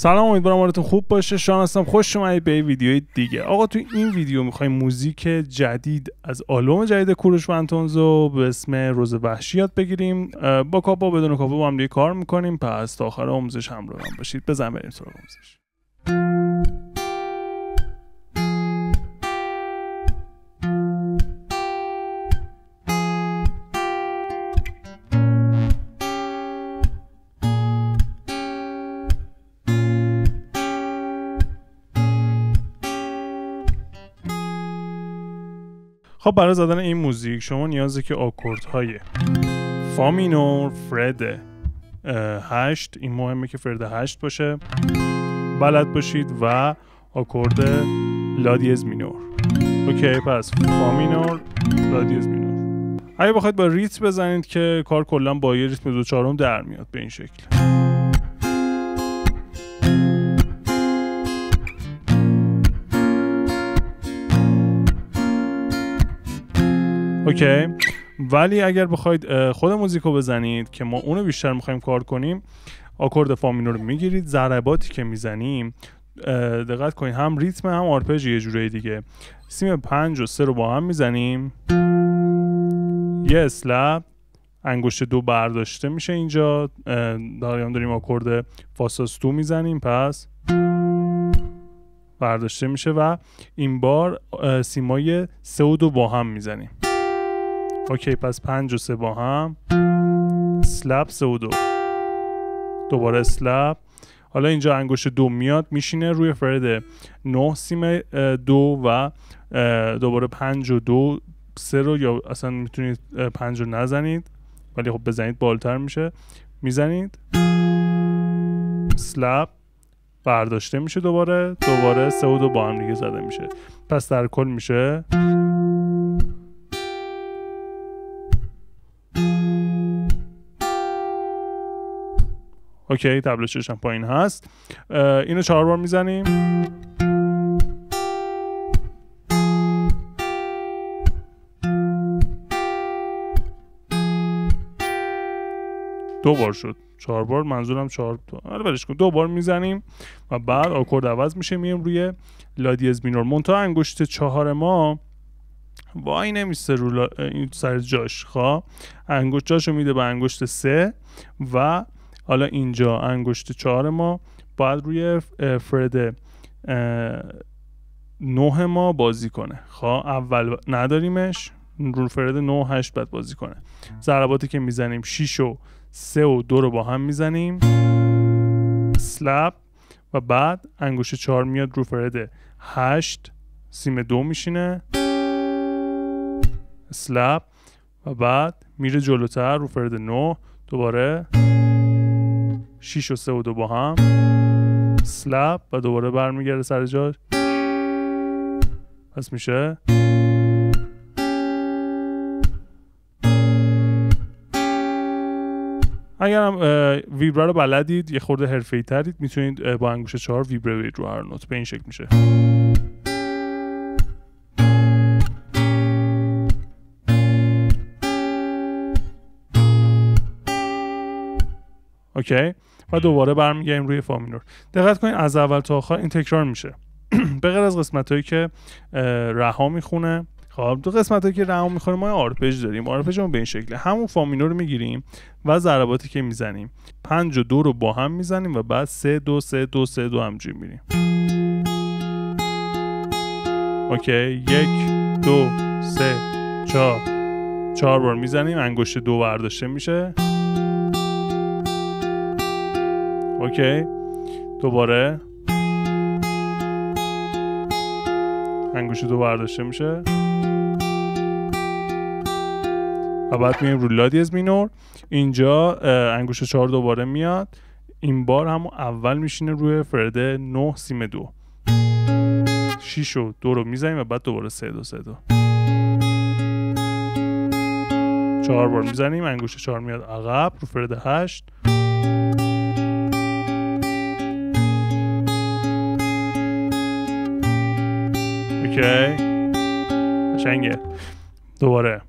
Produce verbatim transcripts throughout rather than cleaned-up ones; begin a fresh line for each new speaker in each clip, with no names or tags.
سلام، امیدوارم حالتون خوب باشه. شان هستم، خوش اومدید به ویدیوی دیگه. آقا تو این ویدیو میخوایم موزیک جدید از آلبوم جدید کوروش و انتونزو به اسم روز وحشی یاد بگیریم. با کاپو بدون کاپو با هم دیگه کار میکنیم، پس تا آخر آموزش همراه هم باشید. بزن بریم سراغ آموزش. خب برای زدن این موزیک شما نیازه که آکوردهای فا مینور، فرد هشت، این مهمه که فرد هشت باشه، بلد باشید و آکورد لا دیز مینور. اوکی، پس فا مینور، لا دیز مینور. اگه بخواید با ریتم بزنید که کار کلا با یه ریتم دو چهارم در میاد به این شکل. اوکی، ولی اگر بخواید خود موزیکو بزنید که ما اونو بیشتر میخوایم کار کنیم، آکورد فا مینور رو میگیرید، ضرباتی که میزنیم دقت کنید هم ریتم هم آرپژ یه جوری دیگه. سیم پنج و سه رو با هم میزنیم، یه اسلپ، انگشت دو برداشته میشه اینجا، داریم داریم آکورد فاساس دو میزنیم، پس برداشته میشه و این بار سیمای سه و دو با هم میزنیم. اوکی، پس پنج و سه با هم، اسلپ، سه و دو، دوباره اسلپ. حالا اینجا انگشت دو میاد میشینه روی فرد نه سیم دو و دوباره پنج و دو، سه رو یا اصلا میتونید پنج رو نزنید ولی خب بزنید بالتر میشه، میزنید اسلپ، برداشته میشه، دوباره دوباره سه و دو با هم دیگه زده میشه. پس در کل میشه اوکی. تبل چشم پایین هست، اینو چهار بار میزنیم، دو بار شد، چهار بار، منظورم چهار تا، آره ولش کن، دو بار میزنیم و بعد آکورد عوض میشه، میریم روی لا دیز مینور. منتها انگشت چهار ما وای نمیسته رو لا... این سر جاش. خواه انگشت جاشو میده به انگشت سه و حالا اینجا انگشت چهار ما باید روی فرد نه ما بازی کنه. خواه اول نداریمش، رو فرد نه هشت باید بازی کنه. ضرباتی که میزنیم شش و سه و دو رو با هم میزنیم، اسلپ، و بعد انگشت چهار میاد رو فرد هشت، سیم دو میشینه، اسلپ، و بعد میره جلوتر رو فرد نه، دوباره شش و سه و دو با هم، اسلپ، و دوباره برمیگرده سر جاش. پس میشه اگر هم ویبره رو بلدید، یه خورده حرفه‌ای ترید، میتونید با انگشت چهار ویبره بدید رو هر نوت. به این شکل میشه. اوکی، و دوباره برمیگردیم روی فا مینور. دقت کنید از اول تا آخر این تکرار میشه به غیر از قسمتایی که رها میخونه. خب دو قسمتایی که رها میخونه ما آرپژ داریم. آرپژمون به این شکله، همون فا مینور رو میگیریم و ضرباتی که میزنیم پنج و دو رو با هم میزنیم و بعد سه دو سه دو سه دو همجوری میریم. اوکی، یک دو سه چهار، چهار بار میزنیم، انگشت دو برداشته میشه. اوکی، دوباره انگشت دو برداشته میشه و بعد میریم رو لا دیز مینور. اینجا انگشت چهار دوباره میاد، این بار همون اول میشینه روی فرد نه سیم دو، شش و دو رو میزنیم و بعد دوباره سه دو سه دو، چهار بار میزنیم، انگشت چهار میاد عقب رو فرد هشت، اوکی قشنگه. دوباره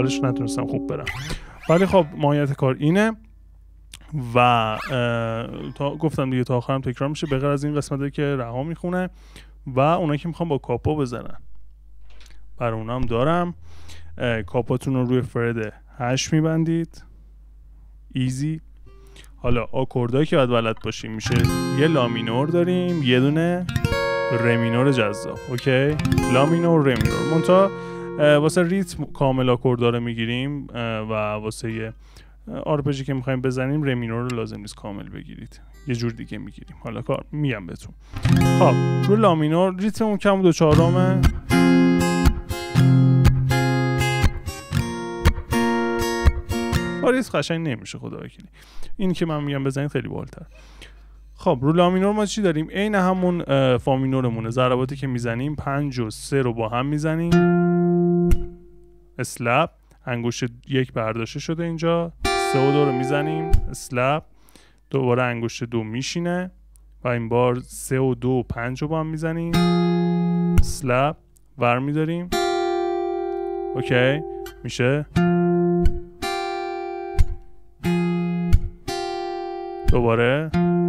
اولش نتونستم خوب برم، ولی خب ماهیت کار اینه و تا گفتم دیگه تا آخرم تکرار میشه به غیر از این قسمتی که رها میخونه و اونایی که میخوام با کاپو بزنن برای اونام دارم. کاپاتون رو روی فرد هشت میبندید، ایزی. حالا آکوردایی که باید بلد باشیم میشه یه لا مینور داریم، یه دونه ره مینور جذاب. اوکی، لا مینور، ره مینور. منتها واسه ریتم کامل آکوردا رو میگیریم و واسه یه آرپجی که میخوایم بزنیم ره مینور رو لازم نیست کامل بگیرید، یه جور دیگه میگیریم. حالا کار میگم بهتون. خب رو لا مینور ریتممون کم دو چهارمه، باریز قشنگ نمیشه خدا وکیلی. این که من میگم بزنید خیلی بالاتر. خب رو لا مینور ما چی داریم؟ عین همون فا مینورمونه. ضرباتی که میزنیم پنج و سه رو با هم میزنیم، اسلپ، انگشت یک برداشته شده اینجا، سه و دو رو میزنیم، اسلپ، دوباره انگشت دو میشینه و این بار سه و دو و پنج رو با هم میزنیم، اسلپ، ور میداریم. اوکی میشه. دوباره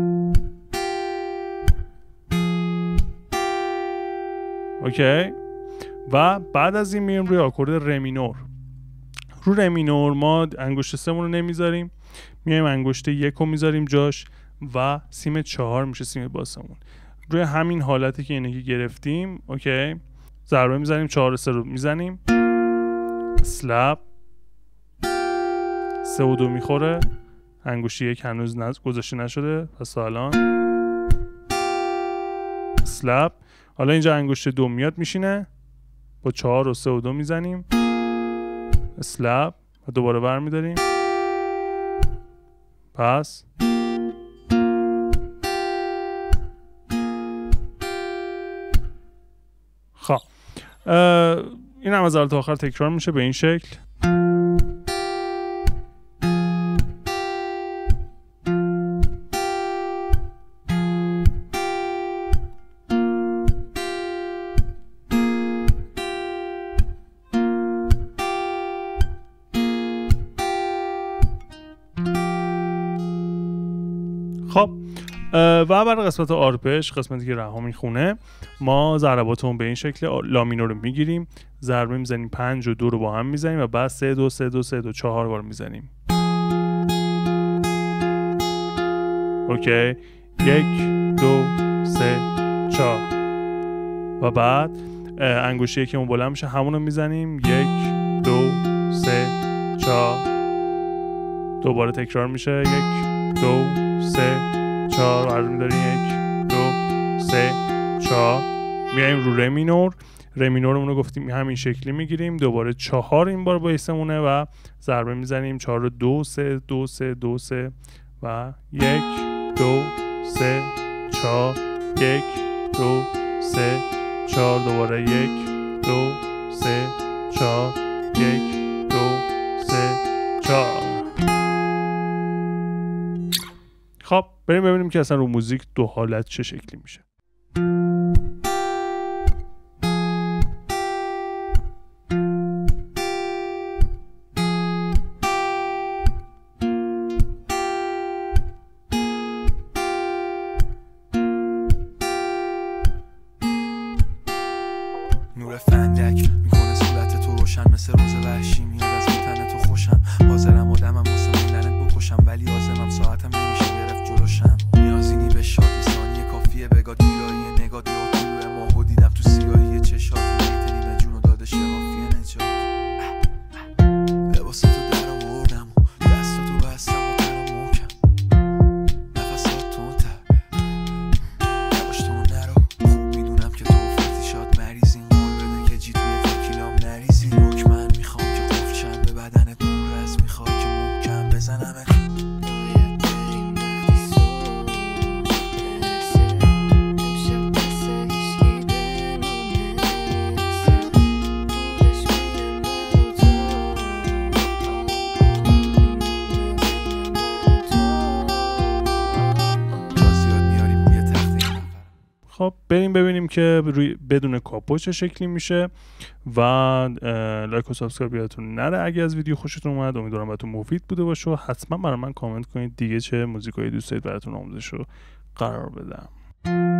اوکی. و بعد از این میریم روی آکورد ره مینور. رو ره مینور ما انگشت سه رو نمیذاریم، میایم انگشت یک رو میذاریم جاش و سیم چهار میشه سیم باسمون. روی همین حالتی که اینه که گرفتیم اوکی، ضربه میزنیم، چهار و سه رو میزنیم، اسلپ، سه و دو میخوره، انگشت یک هنوز نز... گذاشته نشده پس الان اسلپ. حالا اینجا انگشت دو میاد میشینه، با چهار و سه و دو میزنیم، اسلپ و دوباره ور میداریم. پس خب این هم از اول تا آخر تکرار میشه به این شکل. خب و برای قسمت آرپش، قسمتی که رها میخونه، ما ضرباتمون به این شکل لا مینور رو میگیریم، ضربه میزنیم، پنج و دو رو با هم میزنیم و بعد سه دو سه دو سه دو چهار بار میزنیم. اوکی، یک دو سه چهار و بعد انگشت یکمون بلند میشه، همون رو میزنیم، یک دو سه چهار، دوباره تکرار میشه، یک دو سه چهار، عرض میداریم یک دو سه چهار، میایم رو ره مینور. ره مینورمون رو گفتیم همین شکلی میگیریم، دوباره چهار این بار بایستمونه و ضربه میزنیم، چهار دو سه دو سه دو سه و یک دو سه چهار، یک دو سه چهار، دوباره یک دو سه چهار، یک دو سه چهار. خب بریم ببینیم که اصلا رو موزیک دو حالت چه شکلی میشه.
نور فندک میکنه صورت تو روشن، مثل روز وحشی میاد از میتنه تو خوشم، حاضرم آدمم واسه میلنت بکشم، ولی آزمم ساعتم نمیشه گرفت جلوشم. نیازینی به شادی، ثانیه کافیه بگاد گیرایی نگاتی و طلوع ماهو دیدم تو سیاهی چشاتی، میتنی به جونو داده شرافیه نجات. لباساتو در آوردم و دستاتو بستم و ترا محکم، نفسات تونتر نباش تو نرو، خوب میدونم که تو فتی شاد مریضی، قول بده که جی توی تکیلام نریزی، رک من میخوام که قفل
خب بریم ببینیم که روی بدون کاپو چه شکلی میشه و لایک و سابسکرایب یادتون نره اگه از ویدیو خوشتون اومد. امیدوارم براتون مفید بوده باشه و حتما برای من کامنت کنید دیگه چه موزیکایی دوست دارید براتون آموزش رو قرار بدم.